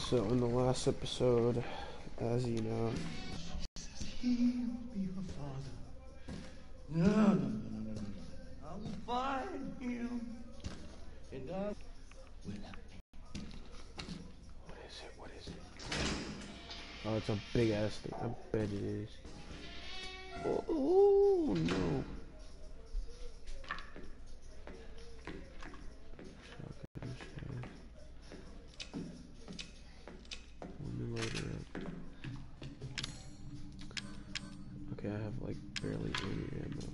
So in the last episode, as you know, He will be your father. No. I will find him, and I will have him. what is it? What is it? Oh, it's a big ass thing. I bet it is. Oh no. Shotgun shell. Let me load it up. Okay, I have like barely any ammo.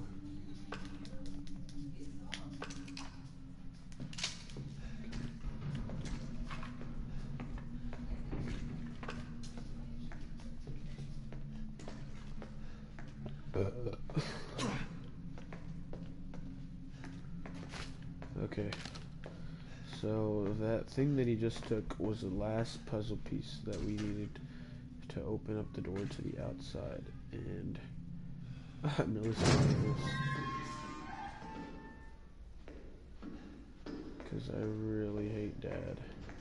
Okay, so that thing that he just took was the last puzzle piece that we needed to open up the door to the outside, and I'm really sorry for this because I really hate Dad.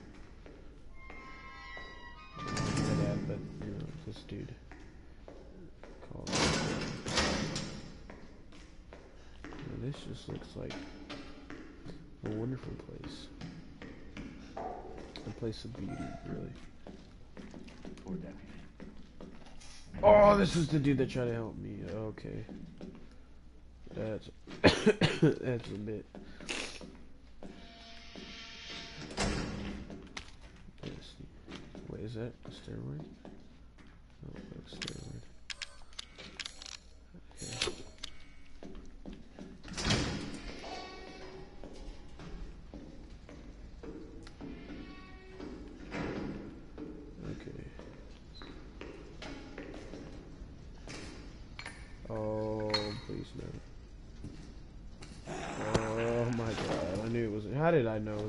Not my dad, but you know, this dude called. Now, this just looks like a wonderful place. A place of beauty, really. Poor deputy. Oh, this is the dude that tried to help me. Okay. That's that's a bit. Wait, is that a steroid? Oh, that's a steroid. Okay. Okay. Oh, please no. Oh my god, I knew it was. How did I know?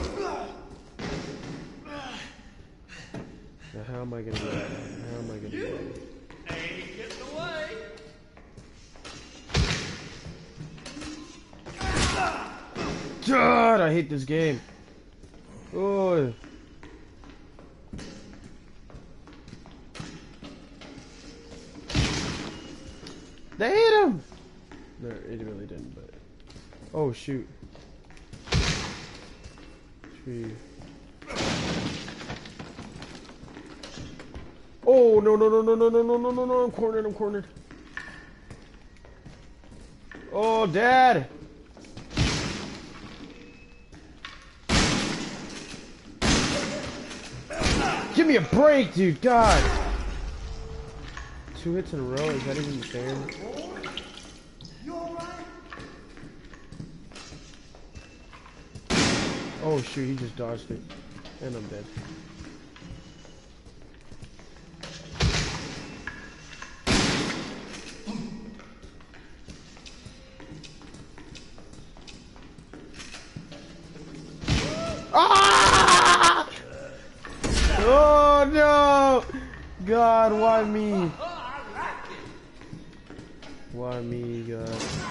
Now, how am I gonna do that? How am I gonna do that? Ain't getting away. God, I hate this game. Oh. They hit him! No, it really didn't, but... Oh, shoot. Tree. Oh, no, I'm cornered. Oh, Dad! Give me a break, dude, God! 2 hits in a row, is that even fair? Oh shoot, he just dodged it. And I'm dead. Ah! Oh no! God, why me? Why me, God?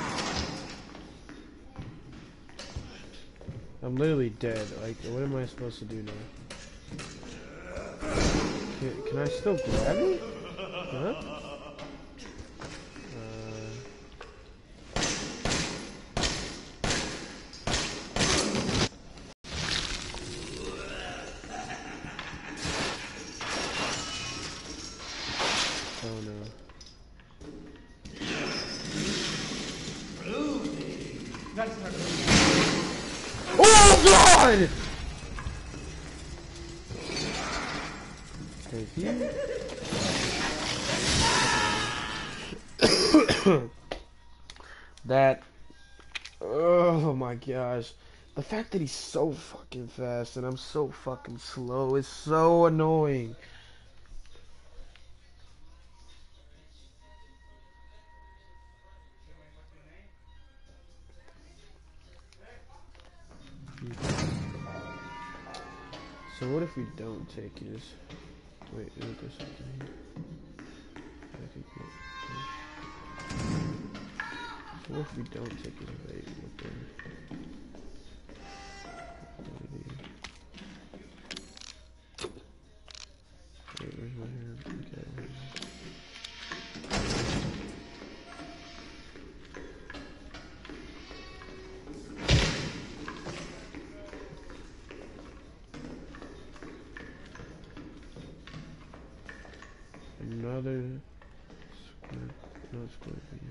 I'm literally dead. Like, what am I supposed to do now? Can I still grab it? Huh? Oh no. Oh God! Thank you. That. Oh my gosh. The fact that he's so fucking fast and I'm so fucking slow is so annoying. So what if we don't take his... Wait, is there something here? I think not. So what if we don't take his bait? What then? my hair. Okay. Another square, not square video.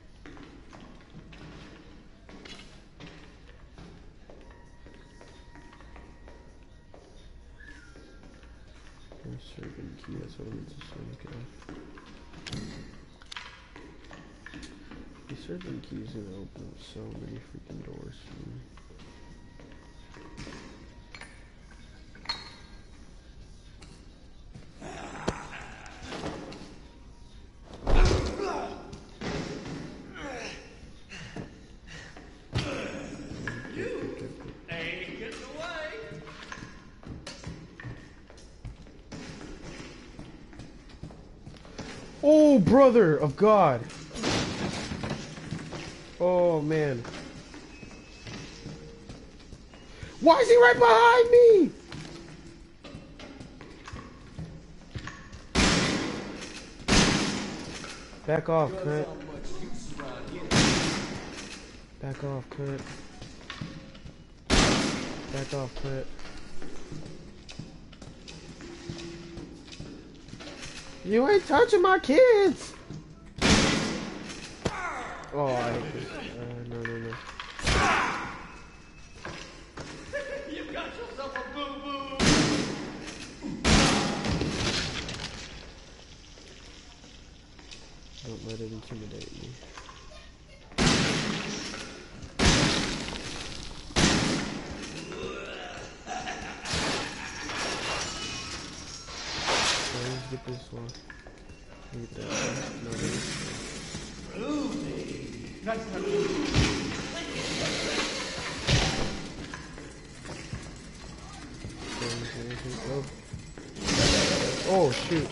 Servant key, that's what I meant to say, okay. The servant key is gonna open up so many freaking doors for me. Oh, brother of God! Oh, man. Why is he right behind me? Back off, cunt. Back off, cunt. Back off, cunt. You ain't touching my kids! Oh, I hate this. No. You got yourself a boo-boo! Don't let it intimidate me. Let's get this one. Get that one. No, oh shoot.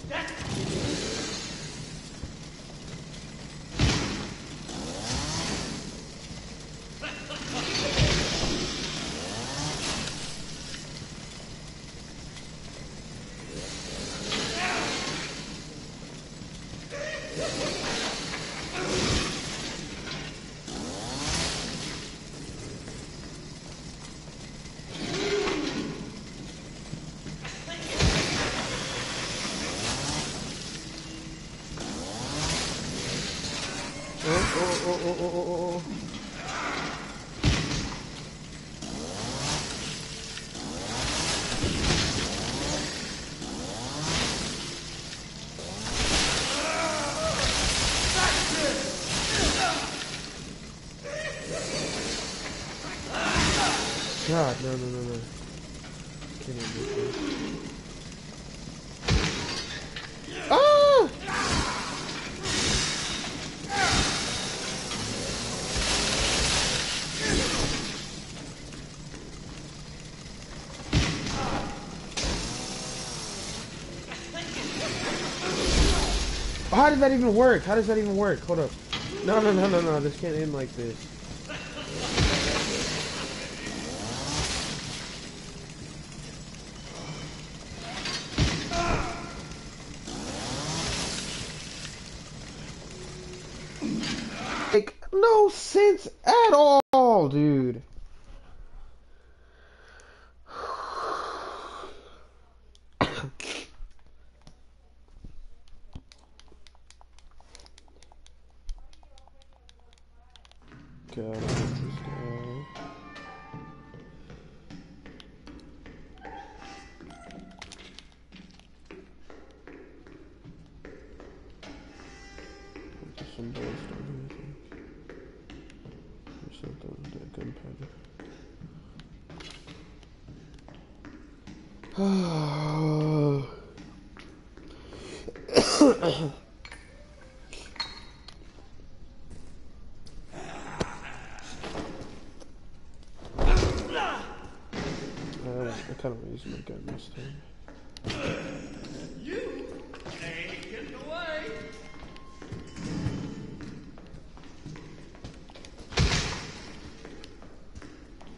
Oh. God, no. Can't even do this. Ah! How did that even work? How does that even work? Hold up. No. This can't end like this. Like, no sense at all, dude. God, this guy. There's some bullets down here, I think. Or something with that gunpowder. I kind of want to use my gun this time. You ain't getting away!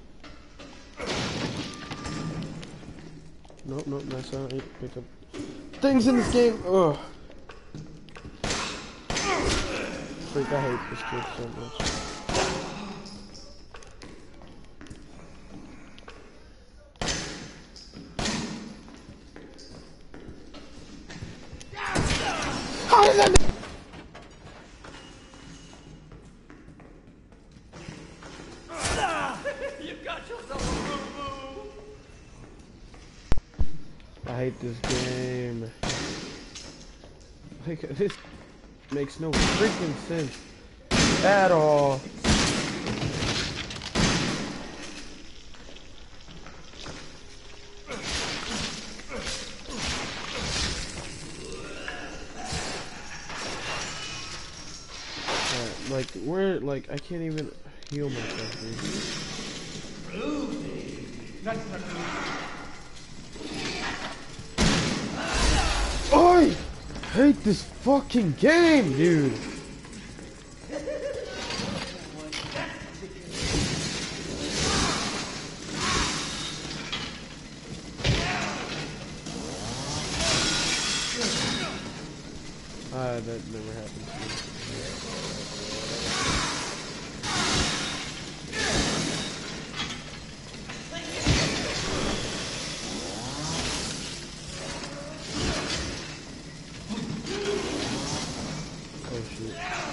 Nope, that's not it. Pick up. things in this game. Ugh. Freak, I hate this kid so much. How is that? You got yourself a boo-boo. I hate this game. Like, this makes no freaking sense at all. Like, where, like, I can't even heal myself, dude. I hate this fucking game, dude. That never happened to me. Oh shit.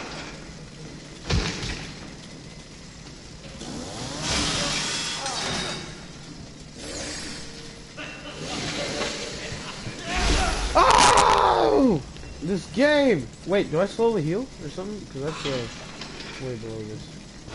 Oh! This game! Wait, do I slowly heal or something? Because that's way below this.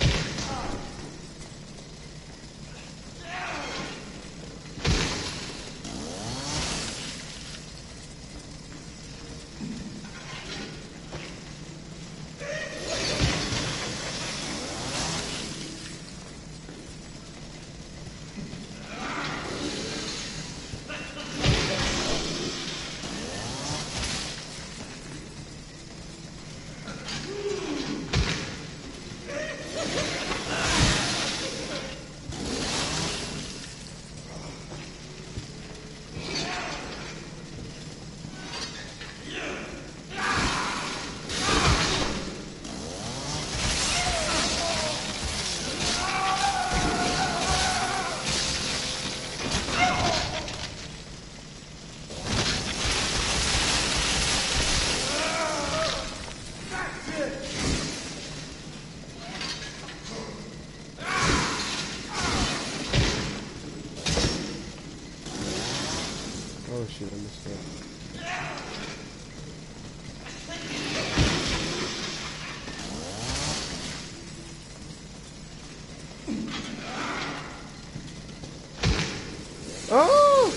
Oh shit, I missed that. Oh!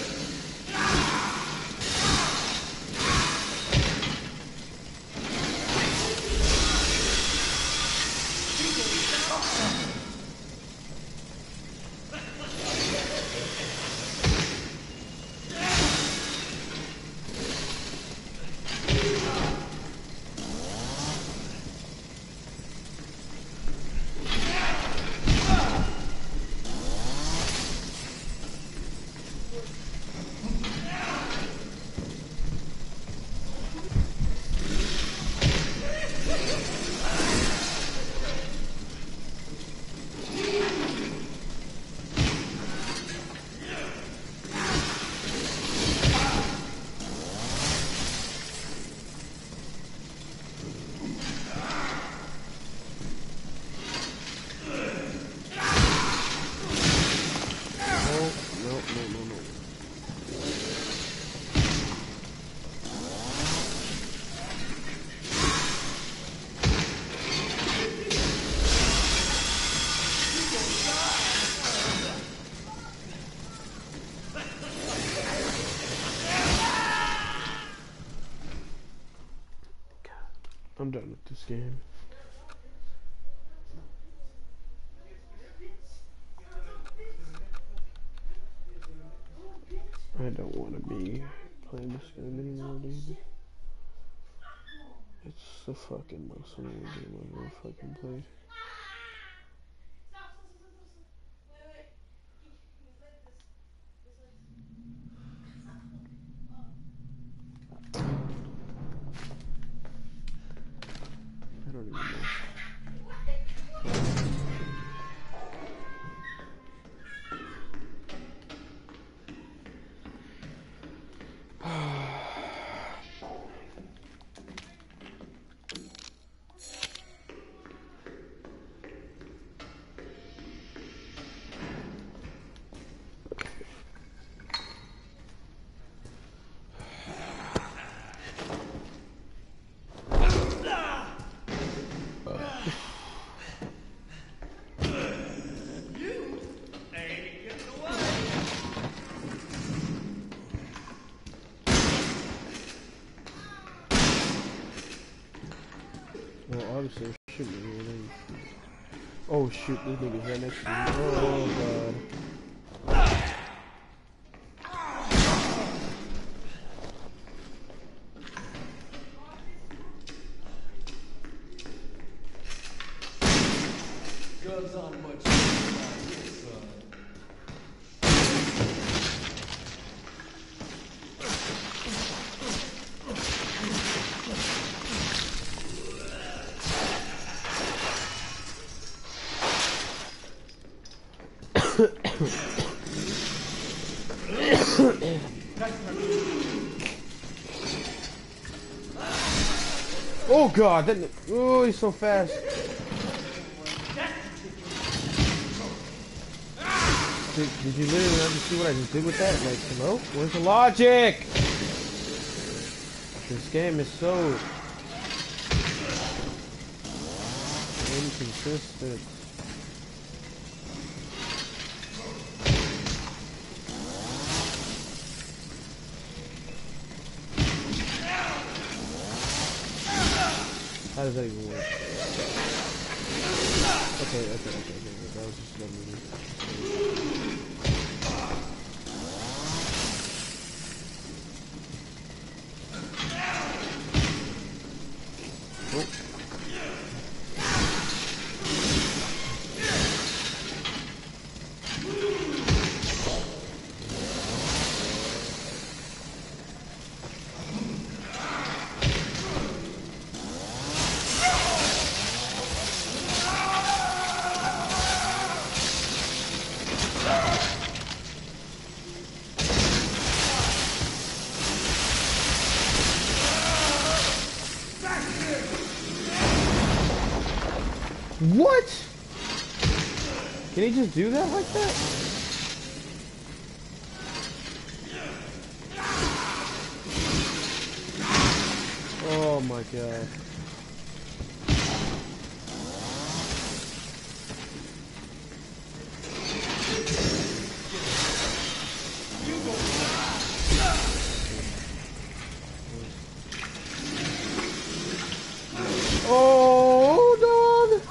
No. I'm done with this game. I don't want to be playing this game anymore, dude. It's the fucking most annoying game I've ever fucking played. obviously they're shooting at me. Oh shoot, this nigga's right next to me. Oh god. Guns on much. Oh god, that, oh, he's so fast. Did you literally not just see what I just did with that? Like, hello? Where's the logic? This game is so inconsistent. How does that even work? Okay. That was just dumb movie. Oh. What? Can he just do that like that? Oh my god. Oh, dog!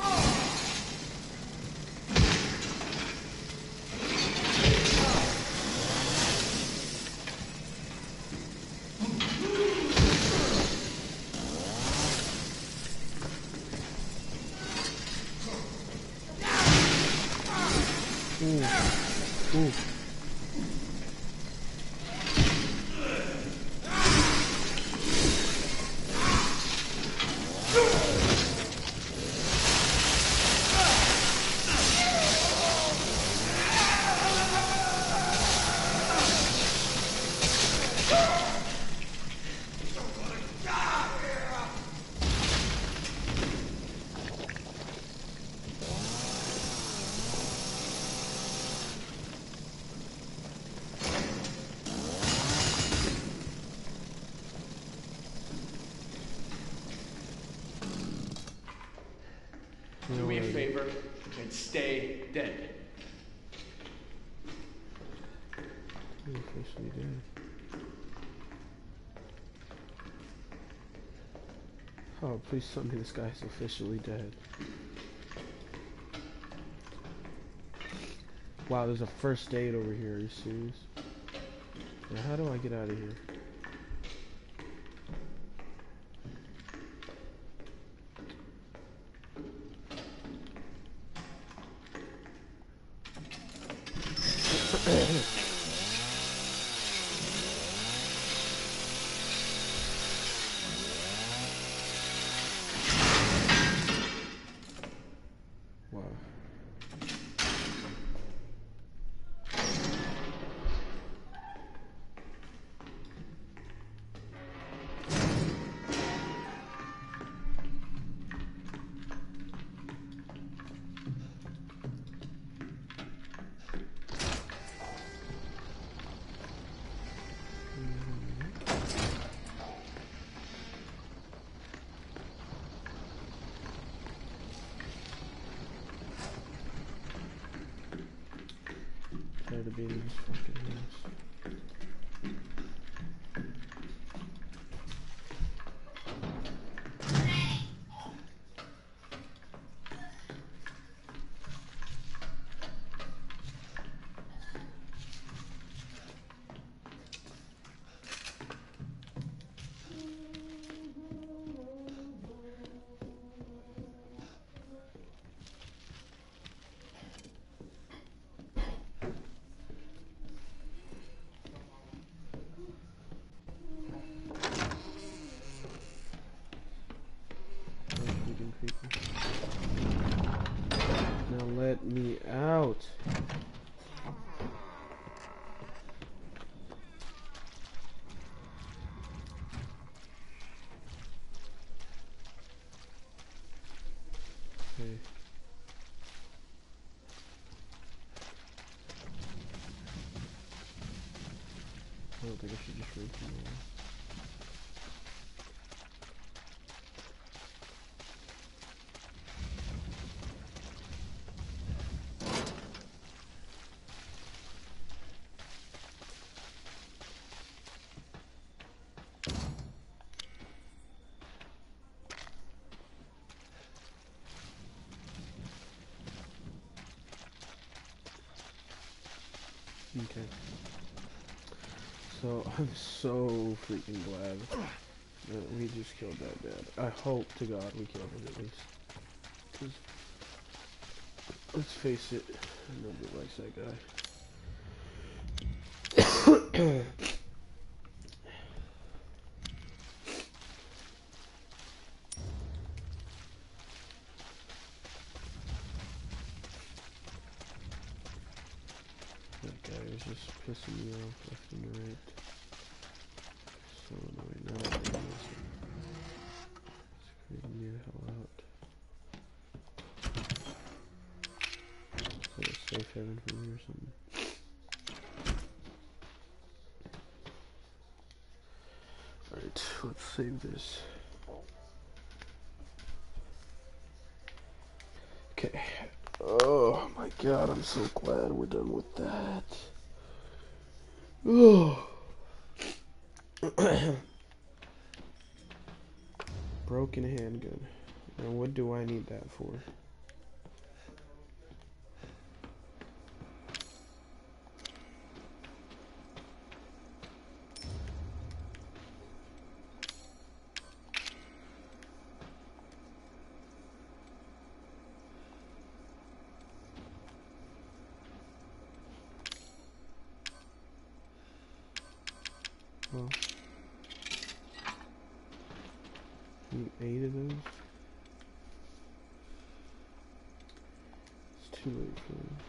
Ooh. Do me a favor and stay dead. He's officially dead. Oh, please tell me this guy's officially dead. Wow, there's a first aid over here. Are you serious? Now, how do I get out of here? Wow. Tired of being in this fucking house. Okay. I don't think I should just rake them all. Okay. So, I'm so freaking glad that we just killed that dad. I hope to God we killed him at least. 'Cause, let's face it, nobody likes that guy. That guy is just pissing me off left and right. So annoying. Now that I know it's creeping me the hell out. Is that a safe haven for me or something? Alright, let's save this. Okay. Oh my god, I'm so glad we're done with that. Oh. Broken handgun. Now what do I need that for? Well, need 8 of those? It's too late for me.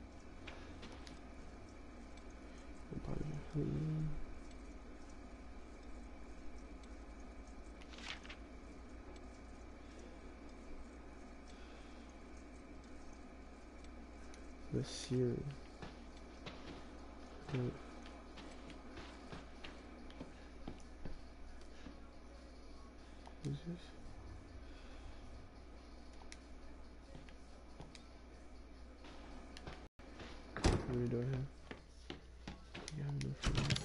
The serum. What is this? How many do I have? I have enough for that.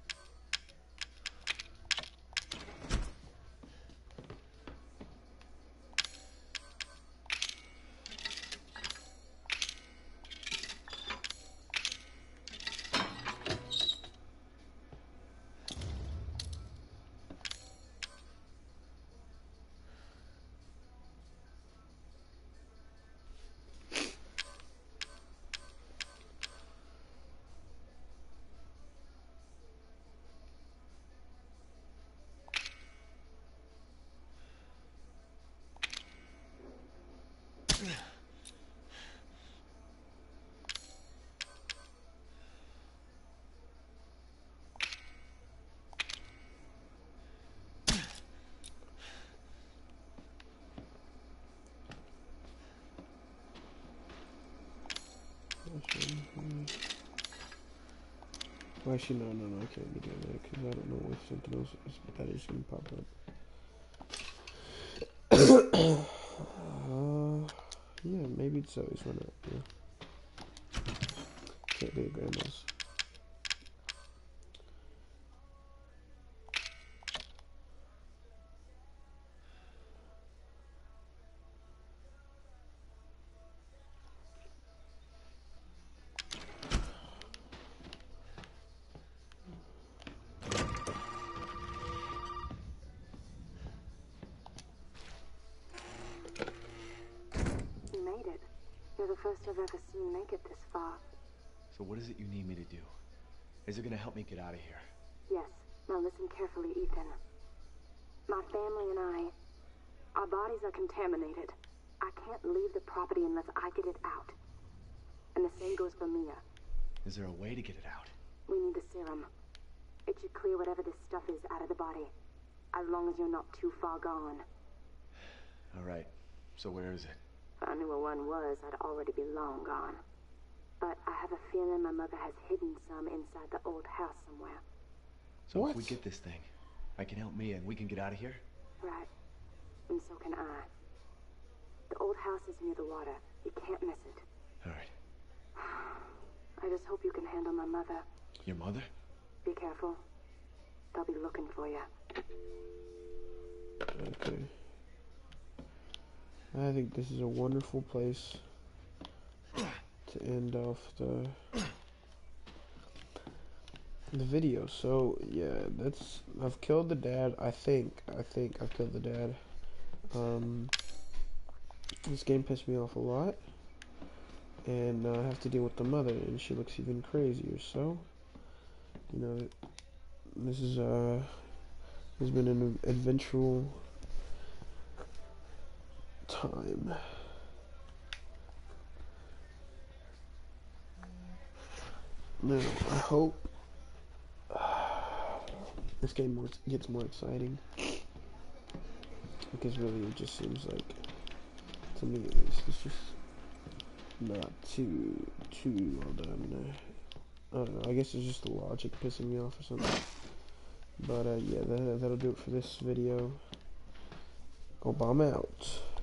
Well, actually, no, I can't be doing that because I don't know if something else that is going to pop up. Yeah, maybe it's always why not, yeah. Can't be a grandma's. You made it. You're the first I've ever seen make it this far. So what is it you need me to do? Is it gonna help me get out of here? Yes. Now listen carefully, Ethan. My family and our bodies are contaminated. I can't leave the property unless I get it out. And the same goes for Mia. Is there a way to get it out? We need the serum. It should clear whatever this stuff is out of the body. As long as you're not too far gone. All right. So where is it? If I knew where one was, I'd already be long gone. But I have a feeling my mother has hidden some inside the old house somewhere. So What? if we get this thing, I can help Mia and we can get out of here? Right. And so can I. The old house is near the water. You can't miss it. All right. I just hope you can handle my mother. Your mother? Be careful. They'll be looking for you. Okay. I think this is a wonderful place to end off the video. So yeah, I've killed the dad. I think I've killed the dad. This game pissed me off a lot, and I have to deal with the mother, and she looks even crazier. So, you know, this is has been an adventurous time. Now, I hope this game gets more exciting, because really it just seems like, to me at least, it's just not too well done. I don't know, I guess it's just the logic pissing me off or something. But yeah, that'll do it for this video. Obama out.